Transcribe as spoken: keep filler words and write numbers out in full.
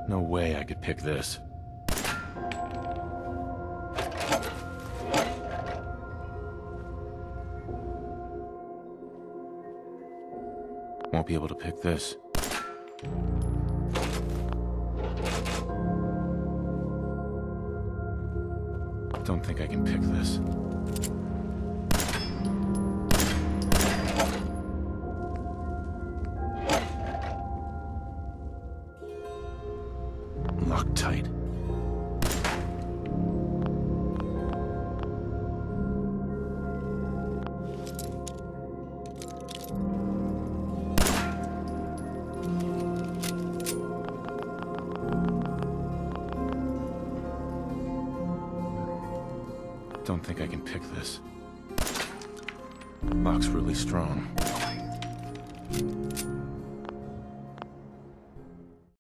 No way I could pick this. Won't be able to pick this. Don't think I can pick this. Locked tight. Don't think I can pick this. Lock's really strong.